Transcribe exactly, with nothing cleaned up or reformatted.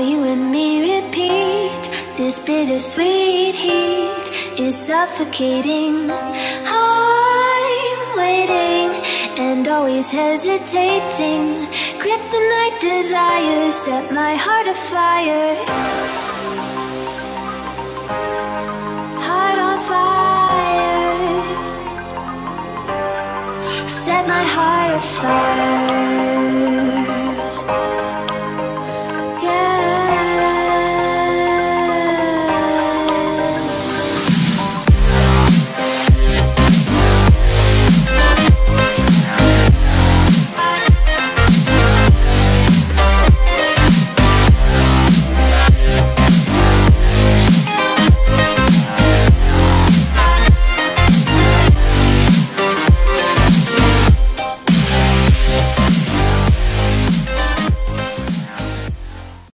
you and me repeat. This bittersweet heat is suffocating. I'm waiting and always hesitating. Kryptonite desires set my heart afire. Heart on fire. Set my heart afire.